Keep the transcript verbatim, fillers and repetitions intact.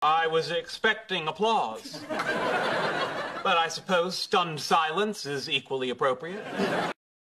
I was expecting applause. But I suppose stunned silence is equally appropriate.